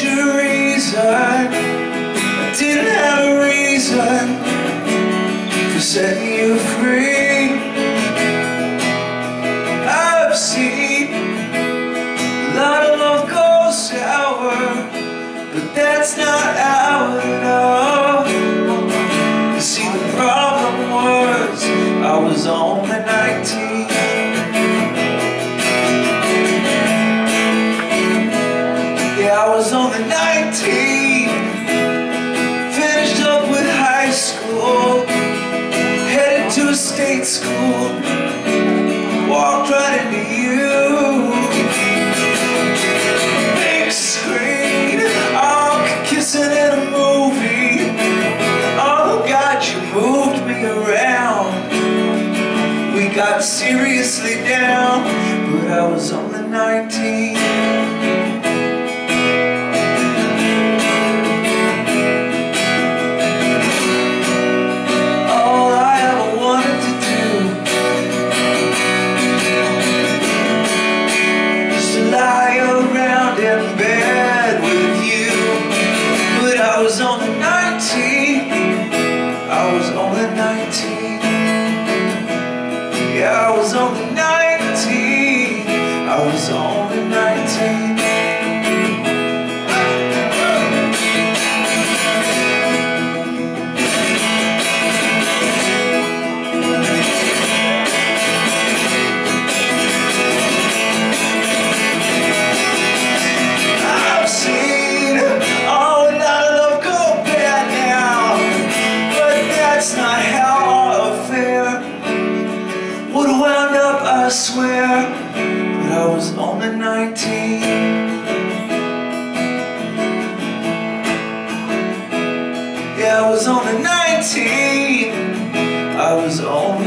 you a reason. I didn't have a reason for setting you free. I've seen a lot of love go sour, but that's not our love. You see, the problem was I was only 19. Yeah, I was only 19. Finished up with high school, headed to a state school, walked right into you. Big screen, oh, kissing in a movie. Oh God, you moved me around. We got seriously down, but I was only 19. In bed with you, but I was only 19. I was only 19. Yeah, I was only 19. I was only 19. Would've wound up, I swear, but I was only 19. Yeah, I was only 19. I was only